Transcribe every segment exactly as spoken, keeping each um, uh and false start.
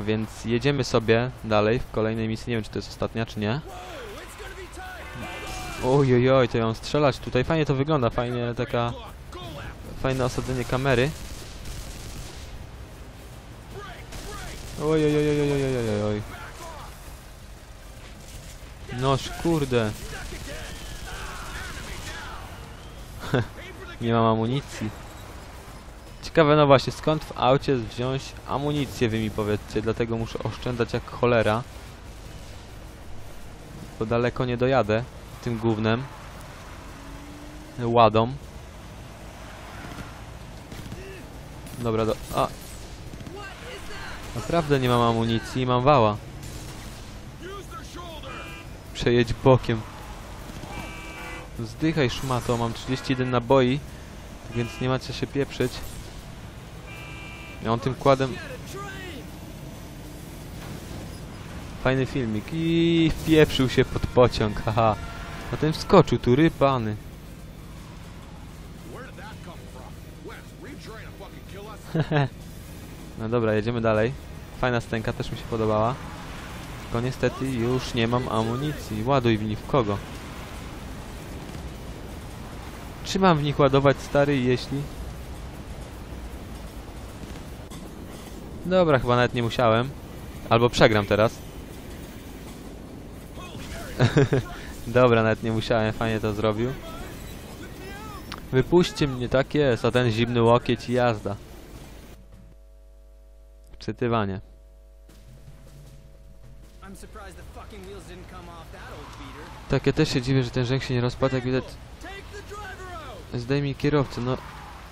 A więc jedziemy sobie dalej w kolejnej misji. Nie wiem, czy to jest ostatnia, czy nie. Ojojoj, to ją strzelać tutaj. Fajnie to wygląda, fajnie taka... Fajne osadzenie kamery. Ojojojojojojojojoj. Noż kurde. Nie mam amunicji. Ciekawe, no właśnie, skąd w aucie wziąć amunicję, wy mi powiedzcie. Dlatego muszę oszczędzać jak cholera. Bo daleko nie dojadę tym gównem. Ładą. Dobra, do... A! Naprawdę nie mam amunicji, mam wała. Przejedź bokiem. Zdychaj, szmato, mam trzydzieści jeden naboi, więc nie ma co się pieprzyć. Ja on tym kładem... Fajny filmik. I wpieprzył się pod pociąg, haha. A ten wskoczył tu, rybany. No dobra, jedziemy dalej. Fajna scenka, też mi się podobała. Tylko niestety już nie mam amunicji. Ładuj w nich w kogo? Czy mam w nich ładować, stary, jeśli... Dobra, chyba nawet nie musiałem. Albo przegram teraz. Dobra, nawet nie musiałem, fajnie to zrobił. Wypuśćcie mnie, tak jest, a ten zimny łokieć i jazda. Wczytywanie. Tak, ja też się dziwię, że ten rzęk się nie rozpadł, jak widać. Zdejmij kierowcę, no.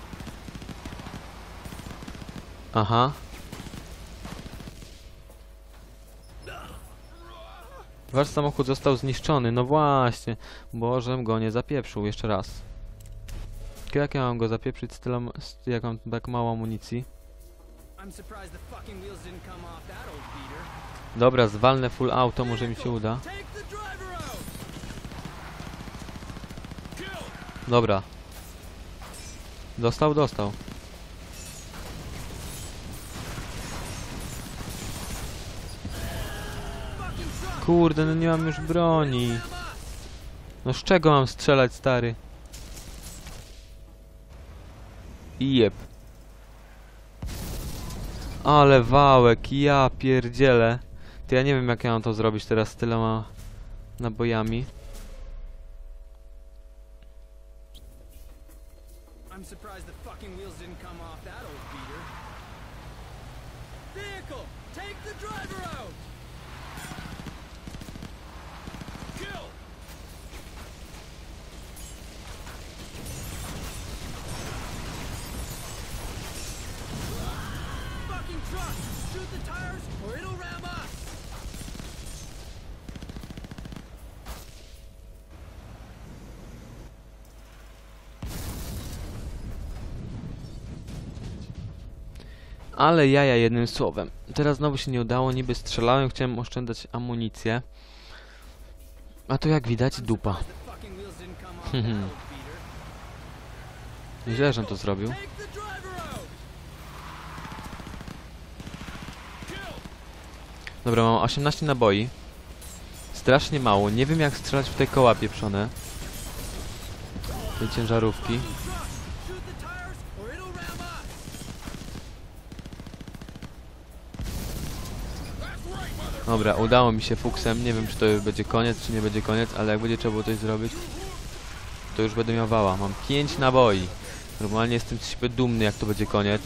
Aha. Wasz samochód został zniszczony, no właśnie. Bożem go nie zapieprzył, jeszcze raz. Jak ja mam go zapieprzyć z tyle, jak mam tak mało amunicji? Dobra, zwalnę full auto, może mi się uda. Dobra. Dostał, dostał. Kurde, no nie mam już broni. No z czego mam strzelać, stary? I jeb. Ale wałek, ja pierdzielę. To ja nie wiem, jak ja mam to zrobić teraz z tyloma nabojami. I'm surprised the fucking wheels didn't come off that old beater. Vehicle, take the driver out. Kill. Fucking truck, shoot the tires or it'll ram us. Ale jaja, jednym słowem. Teraz znowu się nie udało, niby strzelałem, chciałem oszczędzać amunicję. A to jak widać, dupa. Źle, że on to zrobił. Dobra, mam osiemnaście naboi. Strasznie mało, nie wiem jak strzelać w te koła pieprzone. Tej ciężarówki. Dobra, udało mi się fuksem. Nie wiem, czy to będzie koniec, czy nie będzie koniec, ale jak będzie trzeba było coś zrobić, to już będę miał wała. Mam pięć naboi. Normalnie jestem sobie dumny, jak to będzie koniec.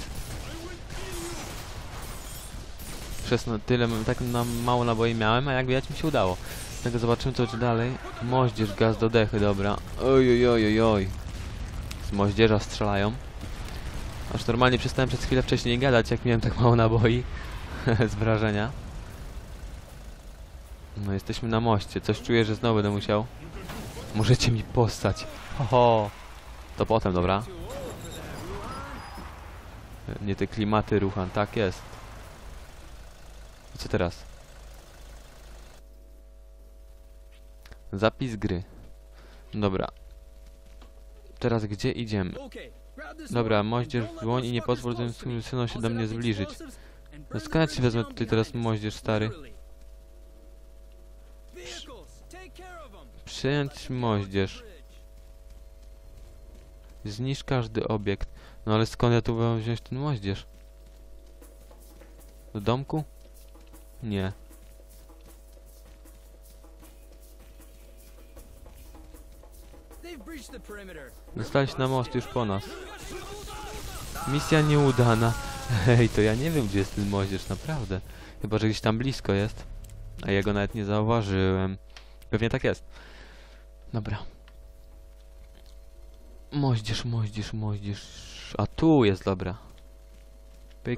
Przez no, tyle, tak na mało naboi miałem, a jak widać mi się udało. Tego zobaczymy, co będzie dalej. Moździerz, gaz do dechy, dobra. Oj, oj, oj, oj. Z moździerza strzelają. Aż normalnie przestałem przez chwilę wcześniej gadać, jak miałem tak mało naboi. Z wrażenia. No, jesteśmy na moście. Coś czuję, że znowu będę musiał. Możecie mi postać. Ho, to potem, dobra. Nie te klimaty, ruchan. Tak jest. I co teraz? Zapis gry. Dobra. Teraz gdzie idziemy? Dobra, moździerz w dłoń i nie pozwól tym synom się do mnie zbliżyć. No skąd ja ci wezmę tutaj teraz moździerz, stary? Przyjąć moździerz. Zniszcz każdy obiekt. No ale skąd ja tu mam wziąć ten moździerz? Do domku? Nie. Dostaliśmy na most już po nas. Misja nieudana. Hej, to ja nie wiem, gdzie jest ten moździerz, naprawdę. Chyba, że gdzieś tam blisko jest. A ja go nawet nie zauważyłem. Pewnie tak jest. Dobra. Moździerz, moździerz, moździerz. A tu jest, dobra. Pyk.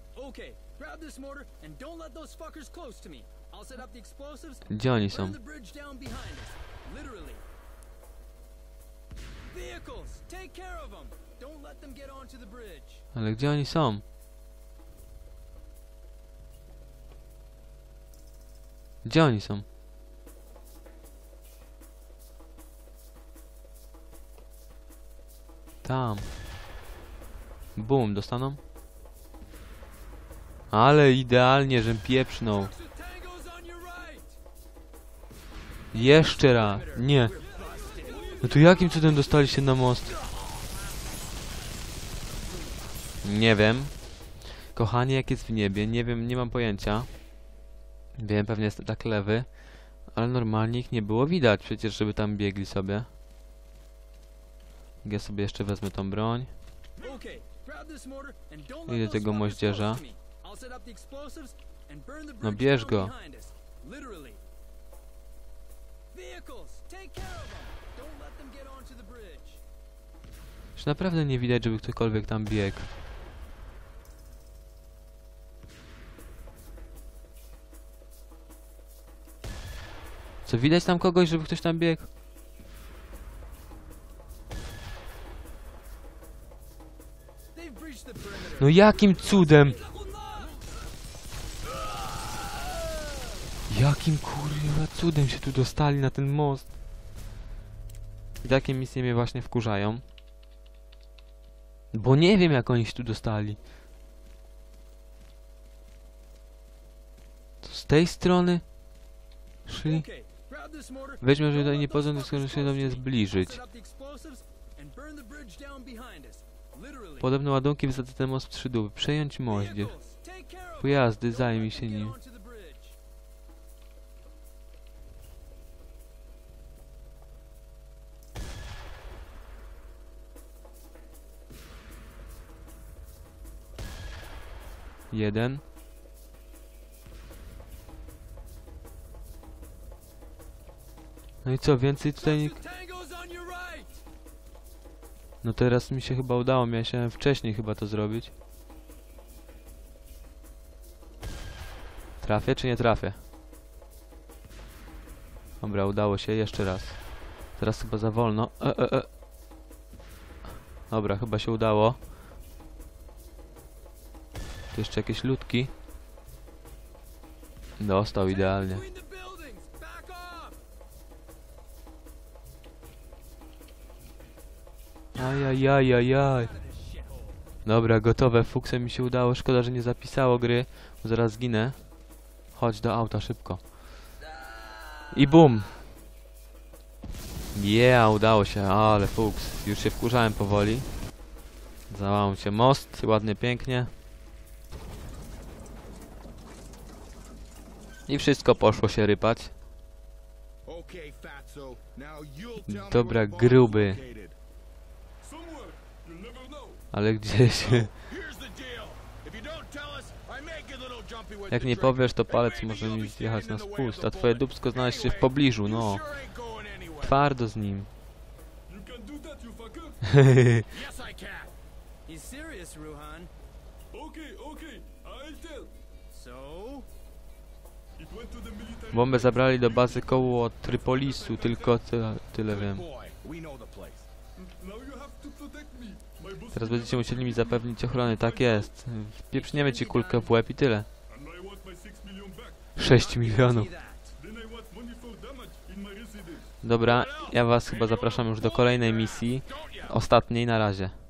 Gdzie oni są? Ale gdzie oni są? Gdzie oni są? Tam. Bum, dostaną? Ale idealnie, żem pieprznął. Jeszcze raz. Nie. No to jakim cudem dostali się na most? Nie wiem. Kochanie, jak jest w niebie? Nie wiem, nie mam pojęcia. Wiem, pewnie jest tak lewy. Ale normalnie ich nie było widać przecież, żeby tam biegli sobie. Ja sobie jeszcze wezmę tą broń. Idę tego moździerza. No bierz go. Już naprawdę nie widać, żeby ktokolwiek tam biegł. Co, widać tam kogoś, żeby ktoś tam biegł? No jakim cudem? Jakim kurwa cudem się tu dostali na ten most? I takie misje mnie właśnie wkurzają. Bo nie wiem, jak oni się tu dostali. To z tej strony? Szli? Weźmy, że tutaj nie pozwolę się do mnie zbliżyć. Podobne ładunki wysadzę ten most w trzy dół. Przejąć moździerz. Pojazdy, zajmij się nim. Jeden. No i co, więcej tutaj nie... No teraz mi się chyba udało, miałem wcześniej chyba to zrobić. Trafię czy nie trafię? Dobra, udało się, jeszcze raz. Teraz chyba za wolno. E, e, e. Dobra, chyba się udało. Tu jeszcze jakieś ludki. Dostał idealnie. Ajajajajaj. Dobra, gotowe. Fuksem mi się udało. Szkoda, że nie zapisało gry. Bo zaraz zginę. Chodź do auta, szybko. I bum. Yeah, udało się. Ale fuks. Już się wkurzałem powoli. Załamał się most. Ładnie, pięknie. I wszystko poszło się rypać. Dobra, gruby. Ale gdzieś... Jak nie powiesz, to palec może mi zjechać na spust, a twoje dupsko znaleźć się w pobliżu, no. Twardo z nim. Bombę zabrali do bazy koło Trypolisu, tylko ty, tyle wiem. Teraz będziecie musieli mi zapewnić ochronę, tak jest. Wpieprzniemy ci kulkę w łeb i tyle. sześć milionów. Dobra, ja was chyba zapraszam już do kolejnej misji. Ostatniej, na razie.